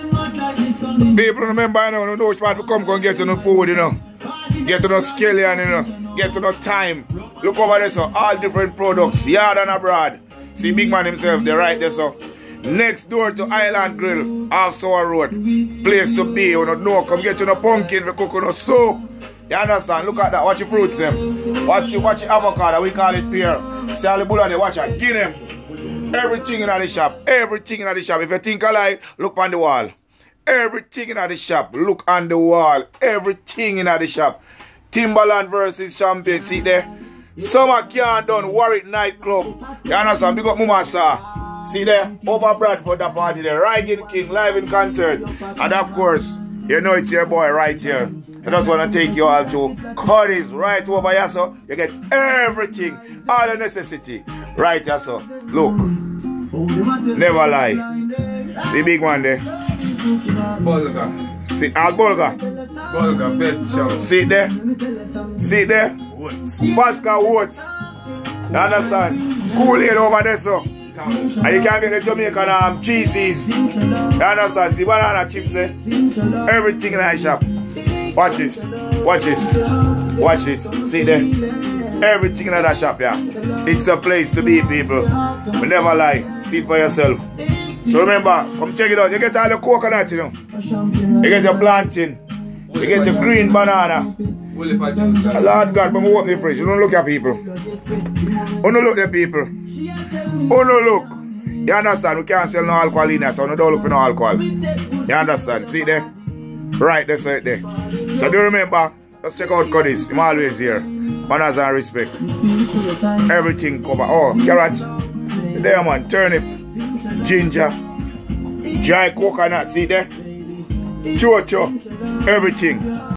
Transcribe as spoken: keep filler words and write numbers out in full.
People remember, you know, no part to come and get to no food, you know. Get to no scallion, you know. Get to no time. Look over there, so all different products, yard and abroad. See Big Man himself, they're right there, so. Next door to Island Grill, also a road. Place to be, you know, no, come get to no pumpkin for cooking no soup. You understand? Look at that, watch your fruits them. Watch your, watch your avocado, we call it pear. See all the bull on there, watch it, get them. Everything in the shop, everything in the shop. If you think alike, look on the wall. Everything in the shop, look on the wall. Everything in the shop. Timberland versus Champagne, see there? Summer can't done, Warwick nightclub. You understand? Big up Mumasa. See there? Over Bradford, the party there. Rygin King live in concert. And of course, you know it's your boy right here. I just want to take you all to Cuddy's right over here, so you get everything, all the necessity right here, so. Look, never lie. See Big Man there? Bulga. See Al Bulga? Bulga, bed show. See it there? See it there? Woods. Pascal Woods. You understand? Kool-Aid over there, so. And you can get the Jamaican um, cheesies. You understand? See banana chips there? Everything in the shop. Watch this. Watch this. Watch this. See there? Everything in that shop, yeah. It's a place to be, people. We never lie. See it for yourself. So remember, come check it out. You get all the coconut, you know. You get the plantain. You get the green banana. Lord God, when we open the fridge, you don't look at people. You don't look at people. You don't look. You understand? We can't sell no alcohol in there, so we don't look for no alcohol. You understand? See there? Right, that's right there. So do remember, let's check out Cuddy's. I'm always here. Manners and respect. Everything cover. Oh, carrot. There man, turnip, ginger, dry coconut, see there? Chocho, everything.